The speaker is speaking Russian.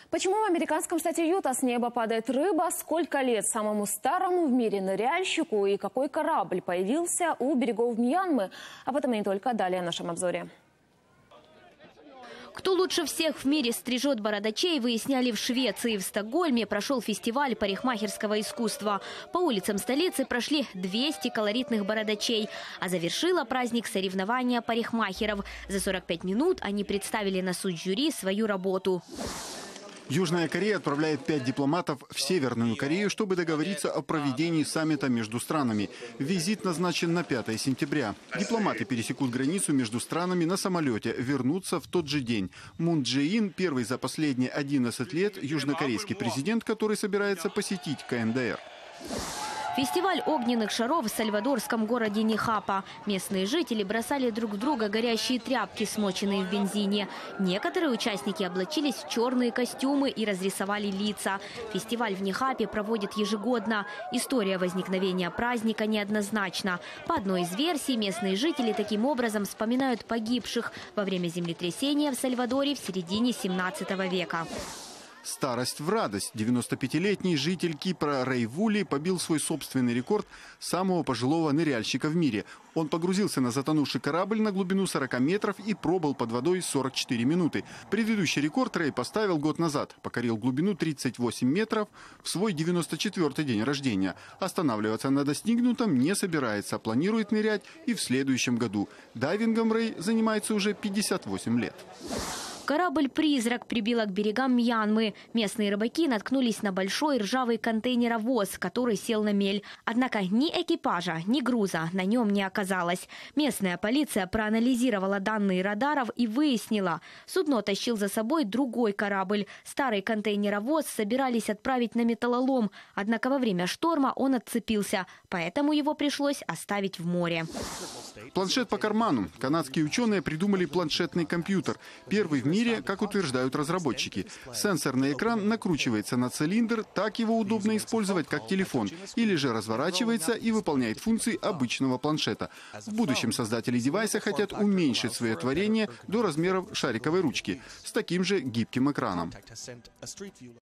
Почему в американском штате Юта с неба падает рыба? Сколько лет самому старому в мире ныряльщику? И какой корабль появился у берегов Мьянмы? Об этом и не только. Далее в нашем обзоре. Кто лучше всех в мире стрижет бородачей, выясняли в Швеции. В Стокгольме прошел фестиваль парикмахерского искусства. По улицам столицы прошли 200 колоритных бородачей. А завершила праздник соревнования парикмахеров. За 45 минут они представили на суд жюри свою работу. Южная Корея отправляет 5 дипломатов в Северную Корею, чтобы договориться о проведении саммита между странами. Визит назначен на 5 сентября. Дипломаты пересекут границу между странами на самолете, вернутся в тот же день. Мун Чжэ Ин – первый за последние 11 лет южнокорейский президент, который собирается посетить КНДР. Фестиваль огненных шаров в сальвадорском городе Нихапа. Местные жители бросали друг в друга горящие тряпки, смоченные в бензине. Некоторые участники облачились в черные костюмы и разрисовали лица. Фестиваль в Нихапе проводят ежегодно. История возникновения праздника неоднозначна. По одной из версий, местные жители таким образом вспоминают погибших во время землетрясения в Сальвадоре в середине 17 века. Старость в радость. 95-летний житель Кипра Рэй Вули побил свой собственный рекорд самого пожилого ныряльщика в мире. Он погрузился на затонувший корабль на глубину 40 метров и пробыл под водой 44 минуты. Предыдущий рекорд Рэй поставил год назад. Покорил глубину 38 метров в свой 94-й день рождения. Останавливаться на достигнутом не собирается. Планирует нырять и в следующем году. Дайвингом Рэй занимается уже 58 лет. Корабль-призрак прибило к берегам Мьянмы. Местные рыбаки наткнулись на большой ржавый контейнеровоз, который сел на мель. Однако ни экипажа, ни груза на нем не оказалось. Местная полиция проанализировала данные радаров и выяснила, судно тащил за собой другой корабль. Старый контейнеровоз собирались отправить на металлолом. Однако во время шторма он отцепился, поэтому его пришлось оставить в море. Планшет по карману. Канадские ученые придумали планшетный компьютер. Первый в мире, как утверждают разработчики. Сенсорный экран накручивается на цилиндр, так его удобно использовать как телефон. Или же разворачивается и выполняет функции обычного планшета. В будущем создатели девайса хотят уменьшить свое творение до размеров шариковой ручки с таким же гибким экраном.